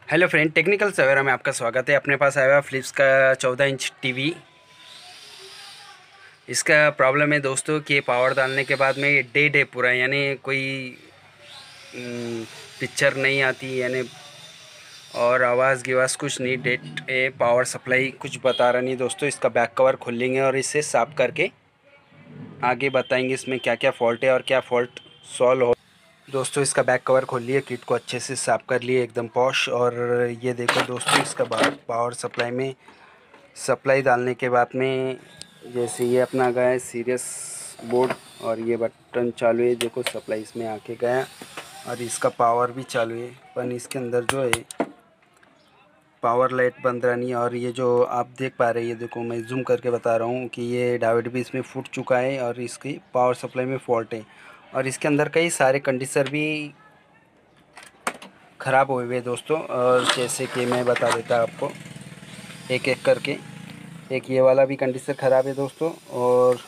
Hello friend, technical सवेरा में आपका स्वागत है। अपने पास आया हुआ फ़िलिप्स का 14 इंच टीवी। इसका प्रॉब्लम है दोस्तों कि पावर डालने के बाद में ये डेड है पूरा, यानी कोई पिक्चर नहीं आती, यानी और आवाज़ गिवाज़ कुछ नहीं, डेड है। पावर सप्लाई कुछ बता रहा नहीं दोस्तों। इसका बैक कवर खोलेंगे और इसे साफ करके आगे बताएंगे इसमें क्या क्या फ़ॉल्ट है और क्या फ़ॉल्ट सॉल्व हो। दोस्तों इसका बैक कवर खोल लिए, किट को अच्छे से साफ कर लिए एकदम पॉश। और ये देखो दोस्तों, इसका पावर सप्लाई में सप्लाई डालने के बाद में जैसे ये अपना गया है सीरियस बोर्ड और ये बटन चालू है। देखो सप्लाई इसमें आके गया और इसका पावर भी चालू है, पर इसके अंदर जो है पावर लाइट बंद रहा नहीं। और ये जो आप देख पा रहे हैं, ये देखो मैं जूम करके बता रहा हूँ कि ये डायोड भी इसमें फूट चुका है और इसकी पावर सप्लाई में फॉल्ट है। और इसके अंदर कई सारे कंडेंसर भी ख़राब हुए हुए दोस्तों। और जैसे कि मैं बता देता आपको एक एक करके। एक ये वाला भी कंडेंसर ख़राब है दोस्तों, और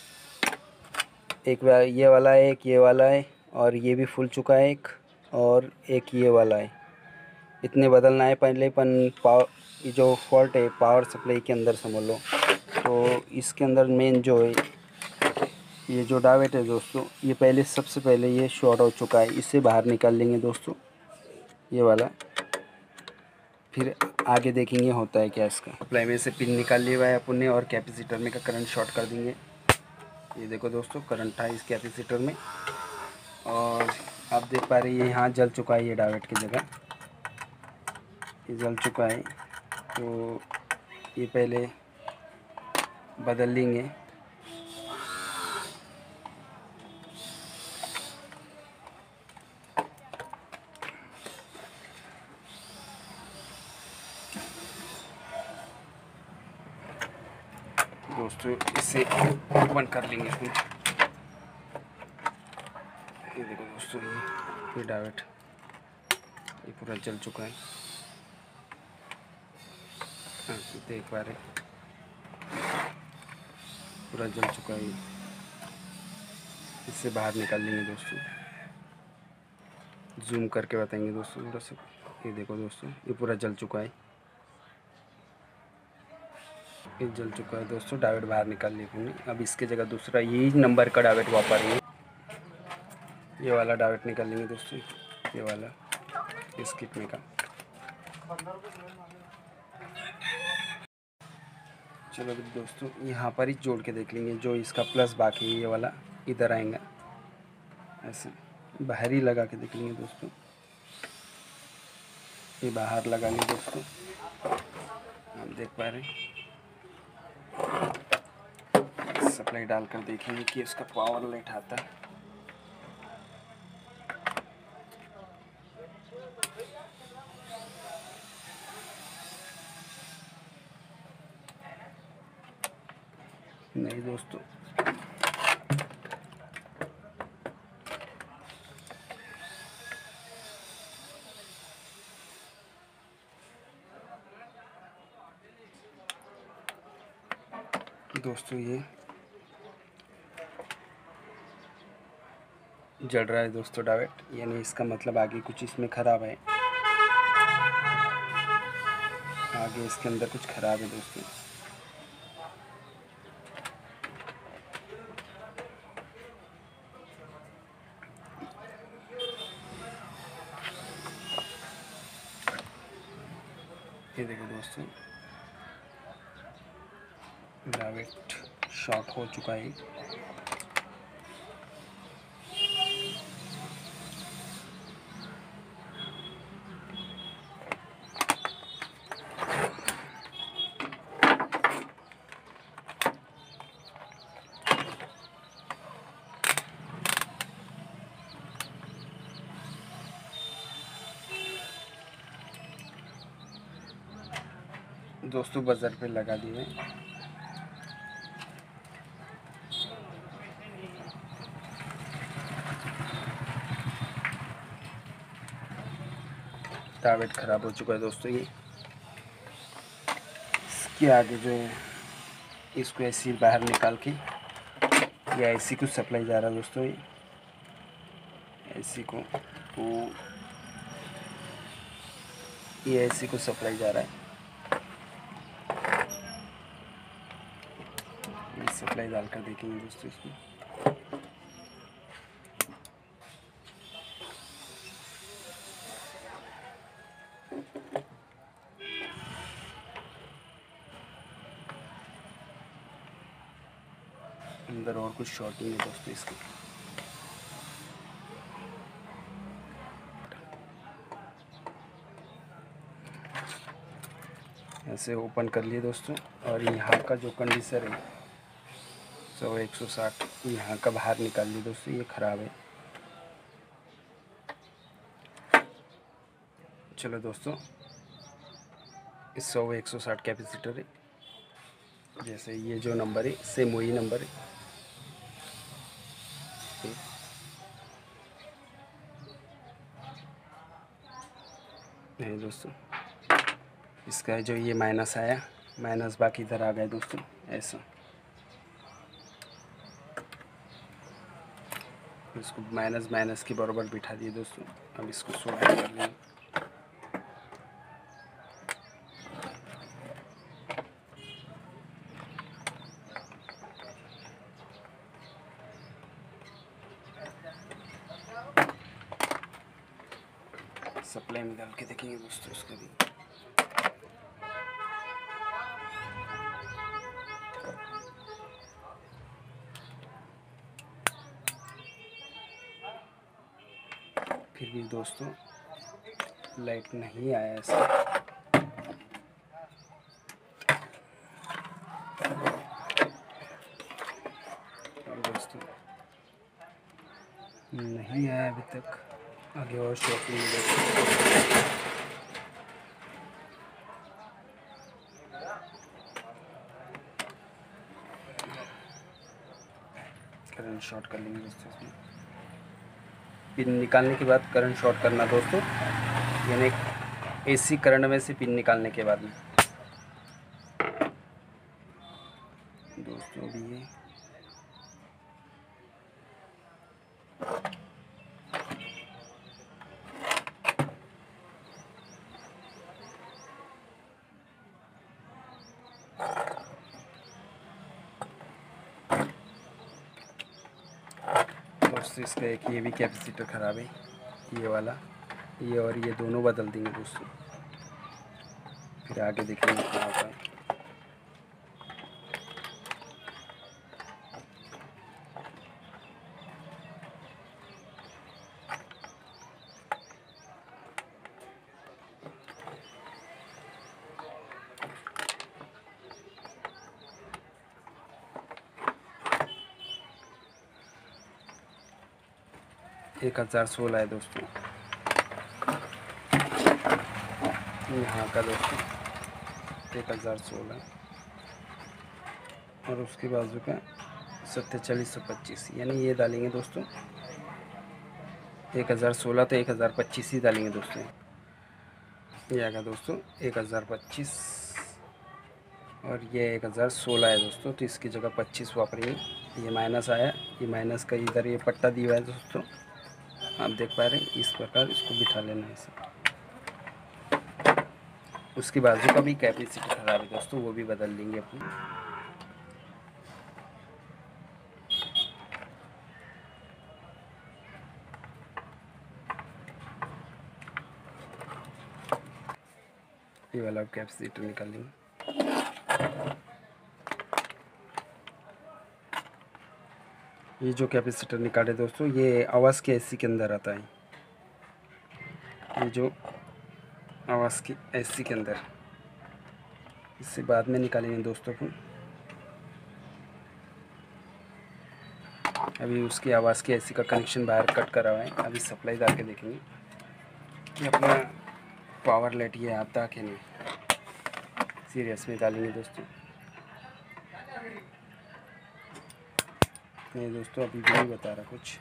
एक ये वाला है, एक ये वाला है, और ये भी फूल चुका है एक, और एक ये वाला है। इतने बदलना है पहले, पन पावर ये जो फॉल्ट है पावर सप्लाई के अंदर समझ लो। तो इसके अंदर मेन जो है ये जो डावेट है दोस्तों, ये पहले सबसे पहले ये शॉर्ट हो चुका है। इसे बाहर निकाल लेंगे दोस्तों, ये वाला। फिर आगे देखेंगे होता है क्या इसका। सप्लाई में से पिन निकाल लिया है अपन ने और कैपेसिटर में का करंट शॉर्ट कर देंगे। ये देखो दोस्तों, करंट था इस कैपेसिटर में और आप देख पा रहे हैं यहाँ जल चुका है। ये डावेट की जगह ये जल चुका है, तो ये पहले बदल लेंगे। दोस्तों इसे बंद कर लेंगे अपन। ये देखो दोस्तों, ये डावेट ये पूरा जल चुका है। हाँ, देख पा रहे पूरा जल चुका है। इससे बाहर निकाल लेंगे दोस्तों, जूम करके बताएंगे दोस्तों थोड़ा सा। ये देखो दोस्तों, ये पूरा जल चुका है। ये जल चुका है दोस्तों, डावेट बाहर निकाल लिया हमने। अब इसके जगह दूसरा यही नंबर का डावेट वापस रही है। ये वाला डावेट निकाल लेंगे दोस्तों, ये वाला इस किट में का। चलो दोस्तों यहाँ पर ही जोड़ के देख लेंगे। जो इसका प्लस बाकी है ये वाला इधर आएगा, ऐसे बाहर ही लगा के देख लेंगे दोस्तों। ये बाहर लगा लेंगे दोस्तों, हम देख पा रहे हैं। सप्लाई डालकर देखेंगे कि उसका पावर लाइट आता है। नहीं दोस्तों, ये जल रहा है दोस्तों डावेट, यानी इसका मतलब आगे कुछ इसमें ख़राब है। आगे इसके अंदर कुछ ख़राब है दोस्तों। ये देखो दोस्तों, डावेट शॉर्ट हो चुका है। दोस्तों बजर पे लगा दिए। डावेट ख़राब हो चुका है दोस्तों। ये इसके आगे जो है इसको ऐसे बाहर निकाल के या ऐसी कुछ सप्लाई जा रहा है दोस्तों। ये ऐसी को तो ये एसी को सप्लाई जा रहा है, ये सप्लाई डालकर देखेंगे दोस्तों इसमें। अंदर और कुछ शॉर्टिंग है दोस्तों इसकी। ऐसे ओपन कर लिए दोस्तों, और यहाँ का जो कंडेंसर है 100-160 यहाँ का बाहर निकाल लिए दोस्तों, ये ख़राब है। चलो दोस्तों, इस 100-160 कैपेसिटर है, जैसे ये जो नंबर है सेम वही नंबर है दोस्तों। इसका जो ये माइनस आया, माइनस बाकी इधर आ गए दोस्तों, ऐसा। इसको माइनस के बराबर बिठा दिए दोस्तों। अब इसको सोल्डर कर लेंगे। सप्लाई में डाल के देखेंगे दोस्तों इसका भी। फिर भी दोस्तों लाइट नहीं आया इसका। दोस्तों नहीं आया अभी तक, आगे और शॉपिंग में करंट शॉर्ट कर लेंगे दोस्तों। इसमें पिन निकालने के बाद करंट शॉर्ट करना दोस्तों, यानी एसी करंट में से पिन निकालने के बाद में दोस्तों। भी ये दोस्तों, इसका एक ये भी कैपेसिटर ख़राब है, ये वाला, ये और ये दोनों बदल देंगे दोस्तों। फिर आगे देखेंगे क्या होता है। एक 1016 है दोस्तों यहाँ का दोस्तों, 1016, और उसके बाजू का 4725, यानी ये डालेंगे दोस्तों। 1016 तो 1025 ही डालेंगे दोस्तों। ये आएगा दोस्तों 1025, और ये 1016 है दोस्तों, तो इसकी जगह 25 वापरेंगे। ये माइनस आया, ये माइनस का इधर ये पट्टा दिया है दोस्तों, आप देख पा रहे हैं। इस प्रकार इसको बिठा लेना है इसे। उसकी बाजू का भी कैपेसिटर खराब है दोस्तों, वो भी बदल देंगे अपनी। ये वाला कैपेसिटर निकाल लेंगे। ये जो कैपेसिटर निकाले दोस्तों, ये आवाज़ के एसी के अंदर आता है। ये जो आवाज़ की एसी के अंदर, इससे बाद में निकालेंगे दोस्तों अपन। अभी उसकी आवाज़ की एसी का कनेक्शन बाहर कट करा हुआ है। अभी सप्लाई डाल के देखेंगे कि अपना पावर लाइट ये आता कि नहीं। सीरियस में डालेंगे दोस्तों। नहीं दोस्तों, अभी भी नहीं बता रहा कुछ।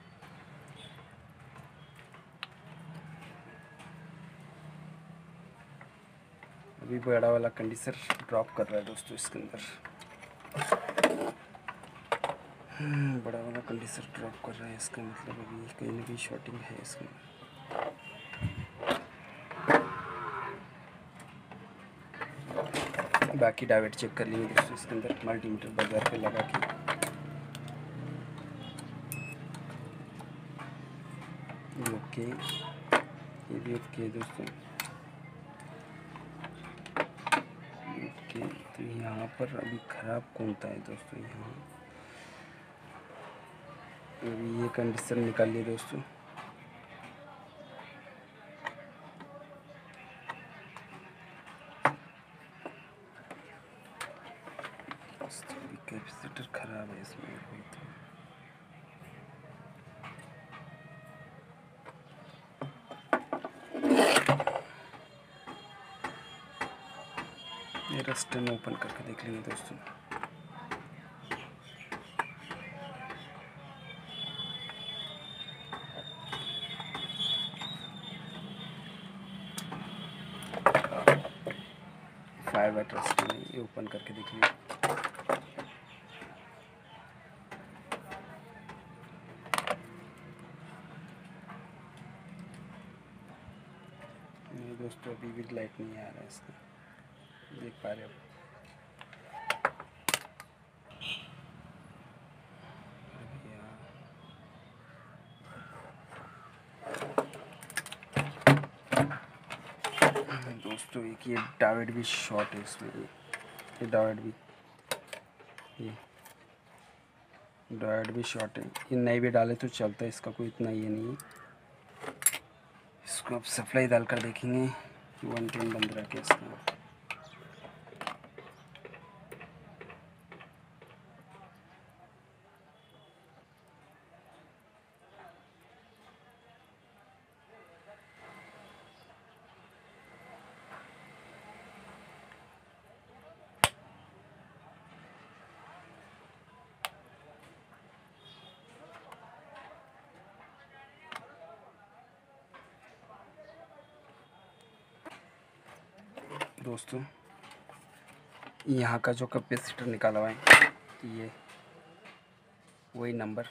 अभी बड़ा वाला कंडेंसर ड्रॉप कर रहा है दोस्तों इसके अंदर। बड़ा वाला कंडेंसर ड्रॉप कर रहा है, इसका मतलब अभी कहीं ना कहीं शॉर्टिंग है इसमें। बाकी डायोड चेक कर लेंगे दोस्तों इसके अंदर मल्टीमीटर बाजार पे लगा के। ओके, ये भी ओके दोस्तों। ओके, तो यहाँ पर अभी ख़राब कौन सा है दोस्तों, यहाँ अभी ये कंडीशन निकालिए दोस्तों। कैपेसिटर ख़राब है इसमें अभी तो। ये रस्टन ओपन करके देख लेंगे दोस्तों। फायर वाइट रस्टन, ये ओपन करके देख लीजिए। दोस्तों अभी भी लाइट नहीं आ रहा है इसका, देख पा रहे हो। दोस्तों एक ये डायोड भी शॉर्ट है इसमें, ये डायोड भी, ये डायोड भी शॉर्ट है। ये नई भी डाले तो चलता है, इसका कोई इतना ये नहीं है। इसको अब सप्लाई डालकर देखेंगे कि 110 बंद रहा क्या इसका। दोस्तों यहाँ का जो कैपेसिटर निकाला हुआ है, ये वही नंबर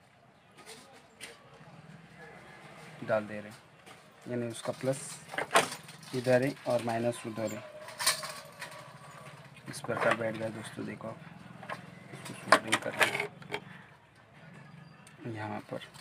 डाल दे रहे, यानी उसका प्लस इधर है और माइनस उधर है। इस प्रकार बैठ गया दोस्तों, देखो आप इसको सोल्डरिंग कर लें यहाँ पर।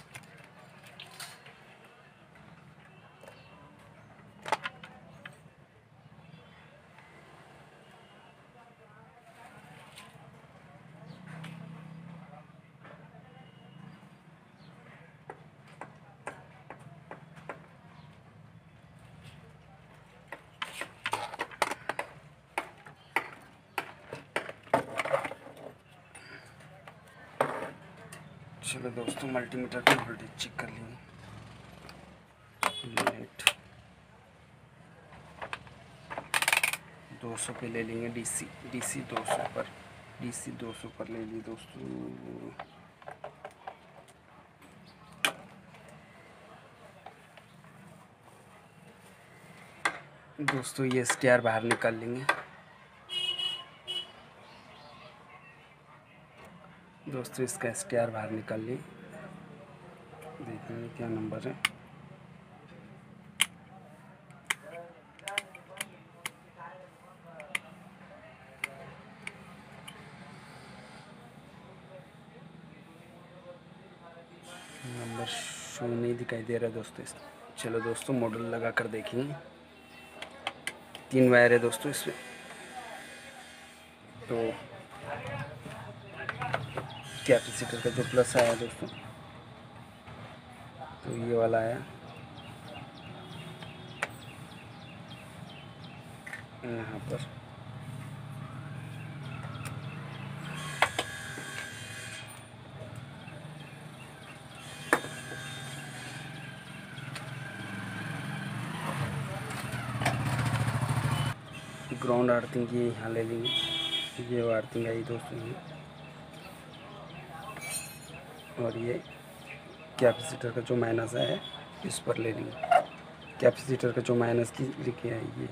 चलो दोस्तों मल्टीमीटर की वोल्टेज चेक कर लेंगे। लाइट 200 पे ले लेंगे, डीसी 200 पर, डीसी 200 पर ले लिए दोस्तों। दोस्तों ये STR बाहर निकाल लेंगे। दोस्तों इसका STR बाहर निकाल लिए, देखेंगे क्या नंबर है। नंबर शो नहीं दिखाई दे रहा दोस्तों इसका। चलो दोस्तों मॉडल लगा कर देखेंगे। 3 वायर है दोस्तों इसमें, तो कैपेसिटर का जो प्लस आया दोस्तों, तो ये वाला आया यहाँ पर। ग्राउंड अर्थिंग ये यहाँ ले लेंगे, ये वो अर्थिंग आई दोस्तों ये, और ये कैपेसिटर का जो माइनस है इस पर ले लेंगे। कैपेसिटर का जो माइनस की लिखे है ये,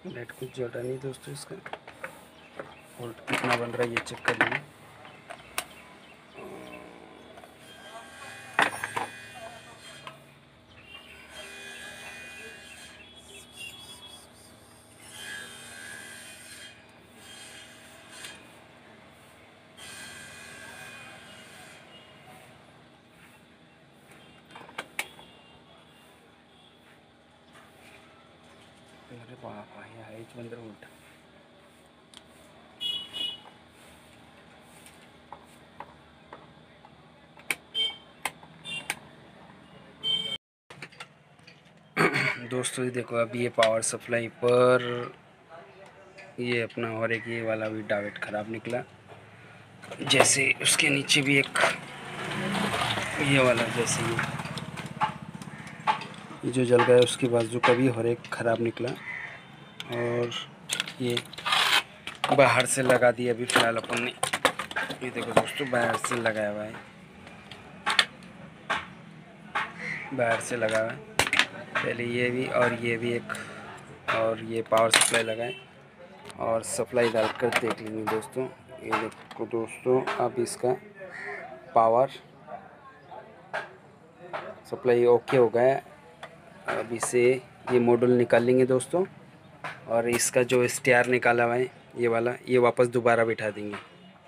लाइट कुछ जल रहा नहीं दोस्तों, इसका वोल्ट कितना बन रहा है ये चेक कर लीजिए। अरे बाप रे, है 15 वोल्ट। दोस्तों ये देखो, अभी ये पावर सप्लाई पर ये अपना और एक ये वाला भी डावेट ख़राब निकला। जैसे उसके नीचे भी एक ये वाला, जैसे ये जो जल गया उसके बाजू का भी और एक ख़राब निकला। और ये बाहर से लगा दिया अभी फ़िलहाल अपन ने। ये देखो दोस्तों, बाहर से लगाया हुआ है, बाहर से लगा हुआ है। पहले ये भी और ये भी एक, और ये पावर सप्लाई लगाए और सप्लाई डाल कर देख लेंगे दोस्तों। ये देखो दोस्तों, अब इसका पावर सप्लाई ओके हो गया। अब इसे ये मॉड्यूल निकाल लेंगे दोस्तों, और इसका जो स्टेयर निकाला हुआ है ये वाला, ये वापस दोबारा बिठा देंगे।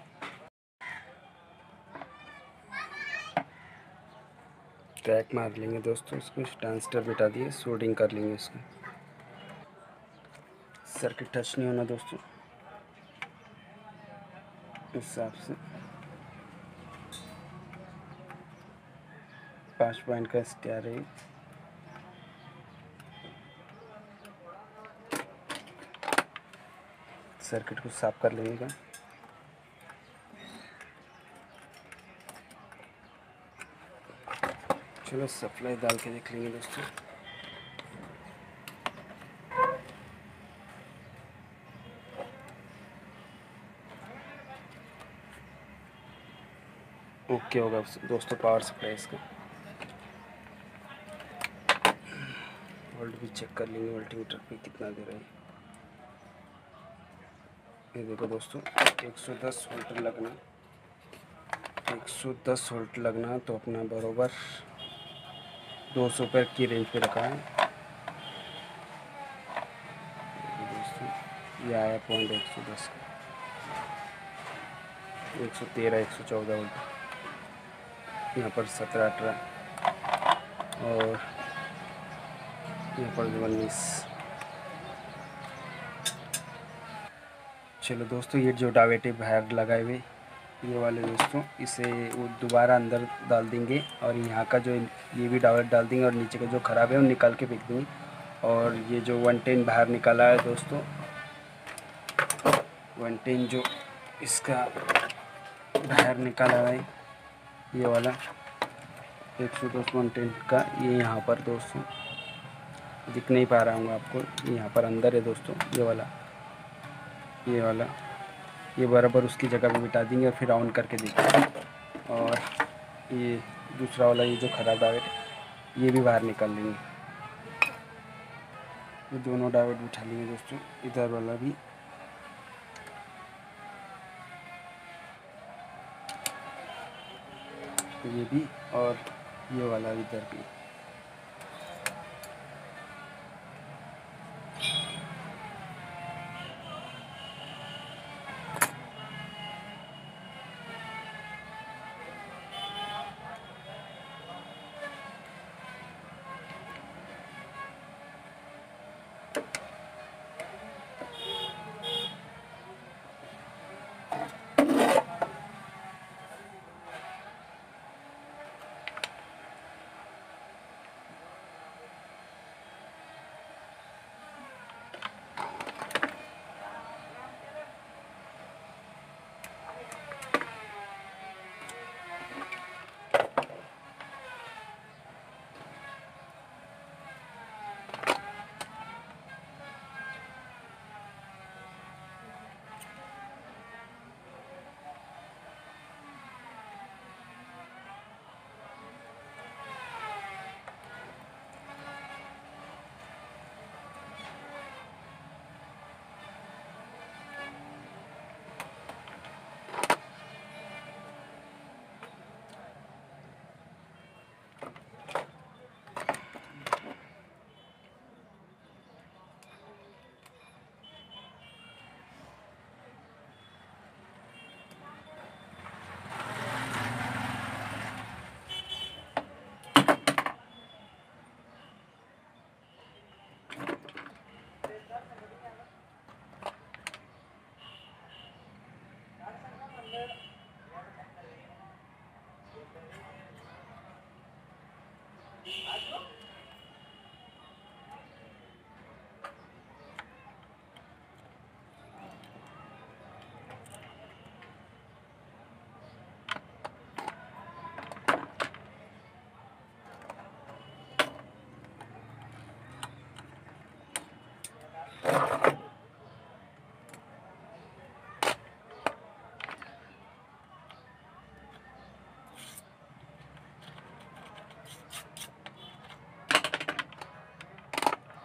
ट्रैक मार लेंगे दोस्तों, इसको ट्रांजिस्टर बिठा दिए, सोल्डिंग कर लेंगे इसको। सर्किट टच नहीं होना दोस्तों, इस हिसाब से 5 पॉइंट का स्टेयर है। सर्किट को साफ कर लेंगे। चलो सप्लाई डाल के देख लेंगे दोस्तों। ओके होगा दोस्तों पावर सप्लाई इसका। वोल्ट भी चेक कर लेंगे, वोल्टमीटर पे कितना दे रहा है। ये देखो दोस्तों, 110 वोल्ट लगना, 110 वोल्ट लगना तो अपना बराबर 200 पर की रेंज पे रखा है दोस्तों। ये आया पॉइंट 110 का, 113 114 वोल्ट, यहाँ पर 17 18 और यहाँ पर 19। चलो दोस्तों, ये जो डावेटे बाहर लगाए हुए ये वाले दोस्तों, इसे वो दोबारा अंदर डाल देंगे, और यहाँ का जो ये भी डावेट डाल देंगे, और नीचे का जो ख़राब है वो निकाल के फेंक देंगे। और ये जो 110 बाहर निकाला है दोस्तों, 110 जो इसका बाहर निकाला है ये वाला 110 110 का, ये यहाँ पर दोस्तों दिख नहीं पा रहा हूँ आपको, ये यहाँ पर अंदर है दोस्तों। ये वाला ये बराबर उसकी जगह पे बिठा देंगे और फिर ऑन करके देखेंगे। और ये दूसरा वाला, ये जो ख़राब डावेट है ये भी बाहर निकाल लेंगे। ये दोनों डावेट बिठा लेंगे दोस्तों, इधर वाला भी। ये भी और ये वाला इधर भी।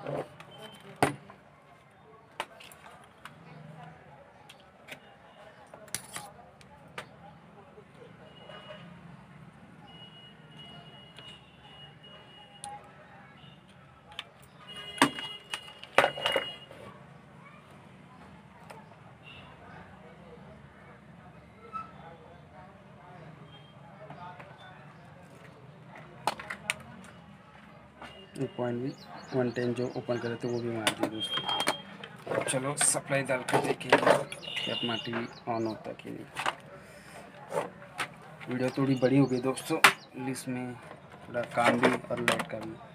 पॉइंट भी 110 जो ओपन करे थे वो भी मार दिए दोस्तों। चलो सप्लाई डाल कर देखेंगे कि अपना टीवी ऑन होता कि नहीं। वीडियो थोड़ी बड़ी हो गई दोस्तों, इसमें थोड़ा काम भी और लाइट का भी।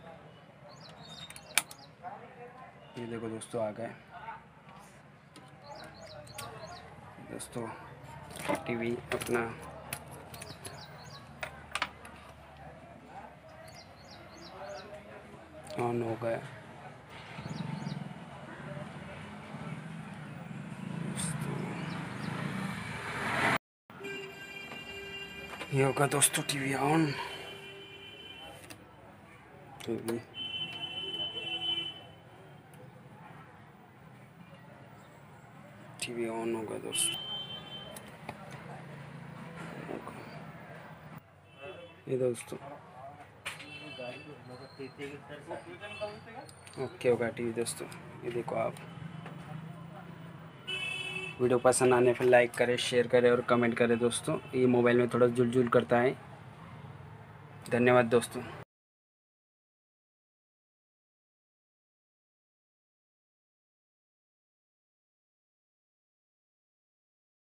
ये देखो दोस्तों आ गए दोस्तों, टीवी अपना ऑन हो गया। ये होगा दोस्तों टीवी ऑन। टीवी ऑन होगा दोस्तों। ये दोस्तों ओके होगा टीवी दोस्तों। ये देखो आप, वीडियो पसंद आने फिर लाइक करें, शेयर करें और कमेंट करें दोस्तों। ये मोबाइल में थोड़ा जुल जुल करता है। धन्यवाद दोस्तों।